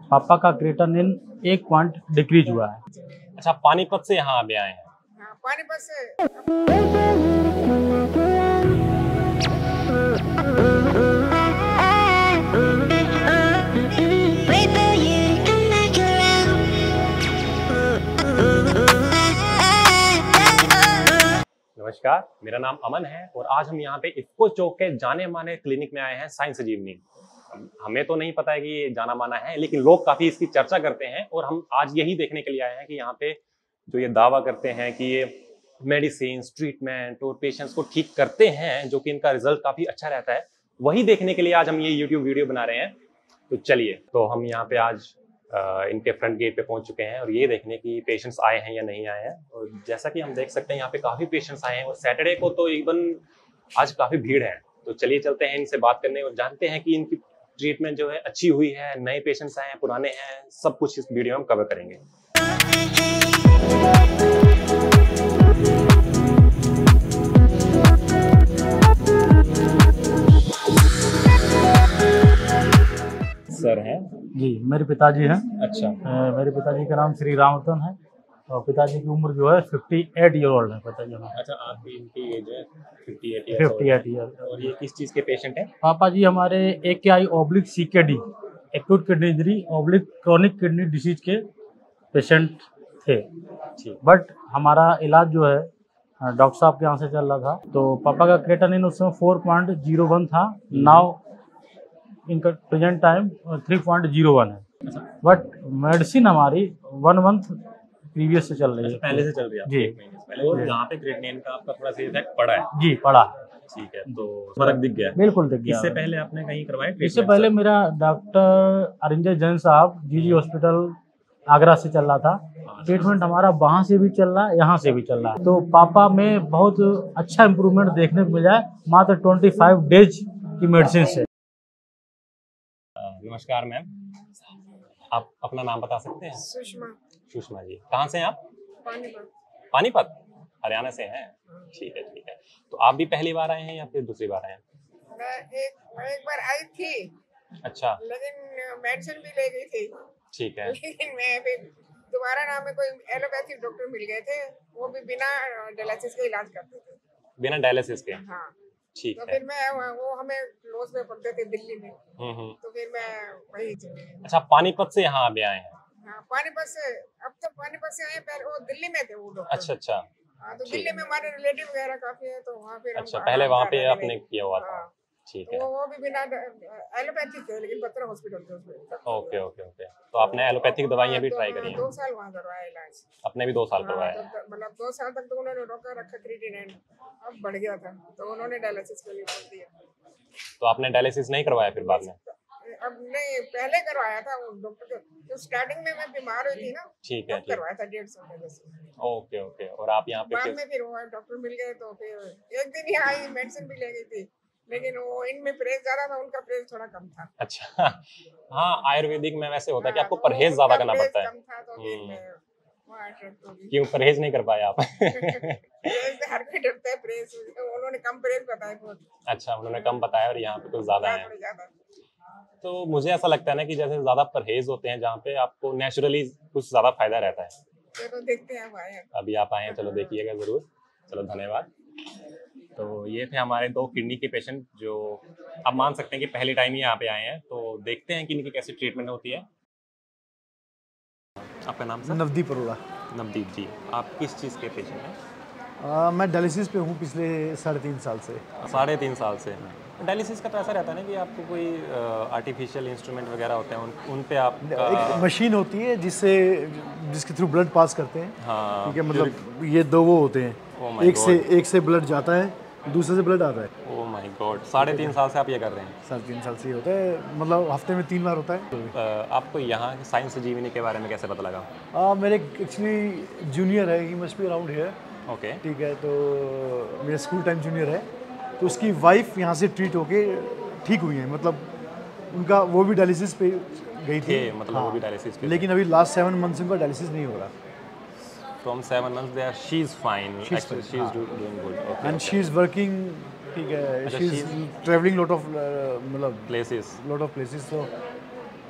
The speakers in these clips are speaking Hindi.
पापा का क्रिएटिनिन 1 पॉइंट डिक्रीज हुआ है। अच्छा, पानीपत से यहाँ अभी आए हैं? हाँ, पानीपत से। नमस्कार, मेरा नाम अमन है और आज हम यहाँ पे इफ्को चौक के जाने माने क्लिनिक में आए हैं, साइंस संजीवनी। हमें तो नहीं पता है कि ये जाना माना है, लेकिन लोग काफी इसकी चर्चा करते हैं और हम आज यही देखने के लिए आए हैं कि यहाँ पे जो ये दावा करते हैं कि ये मेडिसिन, ट्रीटमेंट और पेशेंट्स को ठीक करते हैं, जो कि इनका रिजल्ट काफी अच्छा रहता है, वही देखने के लिए आज हम ये यूट्यूब वीडियो बना रहे हैं। तो चलिए, तो हम यहाँ पे आज इनके फ्रंट गेट पे पहुंच चुके हैं और ये देखने की पेशेंट्स आए हैं या नहीं आए हैं। और जैसा कि हम देख सकते हैं यहाँ पे काफी पेशेंट्स आए हैं और सैटरडे को तो इवन आज काफी भीड़ है। तो चलिए चलते हैं इनसे बात करने और जानते हैं कि इनकी ट्रीटमेंट जो है अच्छी हुई है, नए पेशेंट्स आए हैं, पुराने हैं, सब कुछ इस वीडियो में हम कवर करेंगे। सर हैं जी, मेरे पिताजी हैं। अच्छा। मेरे पिताजी का नाम श्री रामरतन है और पिताजी की उम्र जो है 58 ईयर ओल्ड है पिताजी हमारे। अच्छा, आपकी इनकी एज है 58 ईयर। और ये किस चीज़ के पेशेंट हैं? पापा जी हमारे AKI/CKD acute kidney injury chronic kidney disease के पेशेंट थे। बट हमारा इलाज जो है डॉक्टर साहब के यहाँ से चल रहा था। तो पापा का क्रिएटिनिन उस समय 4.01 था। नाउ इनका प्रेजेंट टाइम 3.01 है। बट मेडिसिन हमारी 1 मंथ प्रीवियस से चल रही है। पहले से चल रही है जी, 1 महीने से पहले। और यहाँ पे क्रिएटिनिन का आपका थोड़ा सा इफेक्ट पड़ा है? जी, पड़ा। ठीक है, तो फर्क दिख गया? बिल्कुल दिख गया। इससे पहले आपने कहीं करवाया? इससे पहले मेरा डॉक्टर अरिंजय जैन साहब GG हॉस्पिटल आगरा से चल रहा था। ट्रीटमेंट हमारा वहाँ से भी चल रहा है, यहाँ से भी चल रहा है। तो पापा में बहुत अच्छा इम्प्रूवमेंट देखने को मिला है मात्र 25 डेज की मेडिसिन से। नमस्कार मैम, आप अपना नाम बता सकते हैं? सुषमा जी। कहाँ से हैं आप? पानीपत, हरियाणा से हैं। ठीक है, ठीक है। तो आप भी पहली बार आए हैं या फिर दूसरी बार आए हैं? मैं एक बार आई थी। अच्छा। लेकिन मेडिसिन भी ले गई थी। ठीक है। लेकिन मैं फिर दोबारा नाम में कोई एलोपैथिक डॉक्टर मिल गए थे, वो भी बिना डायलिसिस के इलाज करते थे। बिना डायलिसिस के? हाँ। ठीक तो है। फिर मैं वो हमें क्लोज में पढ़ते थे दिल्ली में। तो फिर मैं वही चली। अच्छा, पानीपत से यहाँ अभी आए हैं? हाँ, पानीपत से। अब तो पानीपत से आए, पहले वो दिल्ली में थे वो डॉक्टर। अच्छा अच्छा। हाँ, तो दिल्ली में हमारे रिलेटिव वगैरह काफी है, तो वहाँ फिर अच्छा, पहले वहाँ पे आपने किया हुआ था? हाँ। ठीक है। वो भी बिना एलोपैथिक थे, लेकिन बत्रा हॉस्पिटल थे उसमें। Okay okay okay. तो आपने एलोपैथिक दवाइयाँ भी ट्राई करी हैं? 2 साल वहाँ करवाया इलाज। अपने भी 2 साल करवाया? मतलब 2 साल तक तो उन्होंने रोका रखा क्रिएटिनिन, अब बढ़ गया था तो उन्होंने डायलिसिस के लिए बोल दिया। तो आपने डायलिसिस नहीं करवाया फिर बाद में? अब नहीं, पहले करवाया था वो डॉक्टर के, तो स्टार्टिंग में मैं बीमार हुई थी ना। ठीक है, करवाया था 1.5 साल पहले से। Okay okay. और आप यहाँ पे बाद में फिर वो डॉक्टर मिल गए, तो फिर एक दिन ही आई, मेडिसिन भी ले गई थी, लेकिन वो इनमें परेज ज्यादा था, उनका परहेज थोड़ा कम था। अच्छा। हाँ, आयुर्वेदिक में वैसे होता है कि आपको परहेज ज्यादा करना पड़ता है। कम था, तो फिर मैं वहाँ अट्रैक्ट हो गई। क्यों परहेज नहीं कर पाए आप? परहेज से हर कोई डरता है परहेज, उन्होंने कम परहेज बताया बहुत। अच्छा, उन्होंने कम बताया और यहाँ पे कुछ ज्यादा है। ज्यादा। तो मुझे ऐसा लगता है ना कि जैसे ज्यादा परहेज होते हैं जहाँ पे आपको नेचुरली कुछ ज्यादा फायदा रहता है। चलो देखते हैं, अभी आप आए हैं, चलो देखिएगा जरूर। चलो, धन्यवाद। तो ये थे हमारे 2 किडनी के पेशेंट जो आप मान सकते हैं कि पहली टाइम ही यहाँ पे आए हैं। तो देखते हैं कि इनकी कैसी ट्रीटमेंट होती है। आपका नाम सर? नवदीप अरोड़ा। नवदीप जी, आप किस चीज़ के पेशेंट हैं? मैं डायलिसिस पे हूँ पिछले 3.5 साल से। 3.5 साल से? डायलिसिस का तो ऐसा रहता है ना कि आपको कोई आर्टिफिशियल इंस्ट्रूमेंट वगैरह होते हैं, उन पे आप एक मशीन होती है जिसके थ्रू ब्लड पास करते हैं। हाँ, ठीक है, मतलब ये 2 वो होते हैं। एक से ब्लड जाता है, दूसरे से ब्लड आता है। ओह माय गॉड, 3.5 साल से आप ये कर रहे हैं? 3.5 साल से होता है, मतलब हफ्ते में 3 बार होता है। आपको यहाँ साइंस संजीवनी के बारे में कैसे पता लगा? मेरे एक्चुअली जूनियर है, he must be around here. Okay. ठीक है, तो मेरा स्कूल टाइम जूनियर है, तो उसकी वाइफ यहाँ से ट्रीट होके ठीक हुई है। मतलब उनका वो भी डायलिसिस पे गई थी। मतलब हाँ, वो भी डायलिसिस पे, लेकिन अभी लास्ट 7 मंथ्स उनका डायलिसिस नहीं हो रहा। From 7 months there, she is fine. Actually, she is doing good. Okay, and she is working. ठीक है, she is traveling lot of मतलब places. Lot of places. So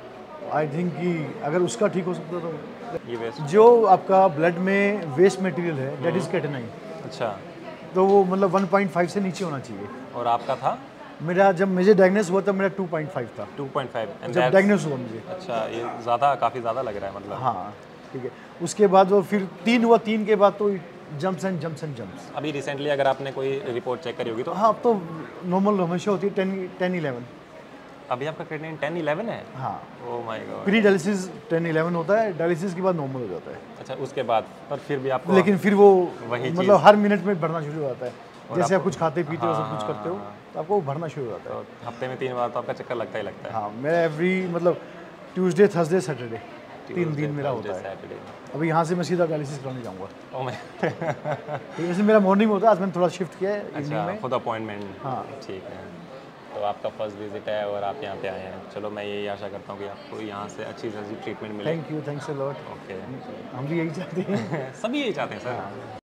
I think कि अगर उसका ठीक हो सकता तो ये वेस्ट। जो आपका ब्लड में वेस्ट मटेरियल है दैट इज़ केटेनाइन, अच्छा, तो वो मतलब 1.5 से नीचे होना चाहिए। और आपका था? मेरा जब मुझे डायग्नोस हुआ तब मेरा 2.5 था, 2.5 एंड जब डायग्नोस हुआ मुझे। अच्छा, ये ज़्यादा, काफ़ी ज़्यादा लग रहा है मतलब। हाँ ठीक है, उसके बाद वो फिर 3 हुआ, 3 के बाद तो jumps and jumps and jumps. अभी रिसेंटली अगर आपने कोई रिपोर्ट चेक करी होगी तो? हाँ, अब तो नॉर्मल हमेशा होती है 10-11। अभी आपका क्रेटिनिन 10-11 है? हाँ, oh my god. Pre dialysis 10-11 होता है, डायलिसिस के बाद नॉर्मल हो जाता है। अच्छा, उसके बाद पर फिर भी आपको लेकिन फिर वो वही मतलब चीज़। हर मिनट में बढ़ना शुरू हो जाता है, जैसे आप आपको- कुछ खाते पीते हो, सब कुछ हाँ, करते हो हाँ, तो आपको वो बढ़ना शुरू हो जाता है। तो हफ्ते में 3 बार तो आपका चक्कर लगता ही लगता है। हाँ, मेरा एवरी मतलब ट्यूसडे, थर्सडे, सैटरडे 3 दिन मेरा होता है। सैटरडे। अभी यहाँ से मैं सीधा डायलिसिस कराने जाऊँगा। ओह माय तो वैसे मेरा मॉर्निंग होता है, आज मैंने थोड़ा शिफ्ट किया है इवनिंग अच्छा, में। खुद अपॉइंटमेंट। हाँ। ठीक है, तो आपका फर्स्ट विजिट है और आप यहाँ पे आए हैं। चलो, मैं यही आशा करता हूँ कि आपको यहाँ से अच्छी ट्रीटमेंट मिले। Thank you, thanks a lot. Okay, हम भी यही चाहते हैं। सभी यही चाहते हैं सर।